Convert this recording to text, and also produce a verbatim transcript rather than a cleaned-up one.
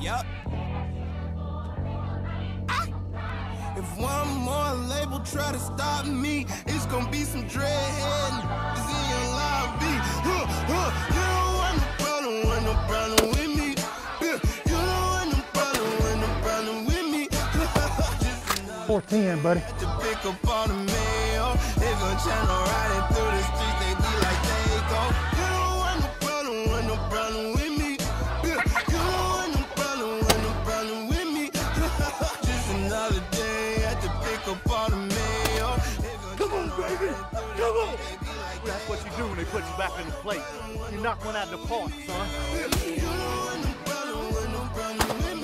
Yup. If one more label try to stop me, it's gonna be some dreadhead niggas in your lobby. Huh, huh. You don't want no problem, want no problem with me. Yeah, you don't want no problem, want no problem with me. four ten, buddy. To pick up all the mail, they gon' channel riding through the streets, they be like they go. You don't want no problem, want no problem with me. Yeah, you don't want no problem, want no problem with me. Just another day at the pick up all the mail. Come on, baby, come on. That's what you do when they put you back in the plate. You knock one out of the park, son. You don't want no problem, want no problem with me.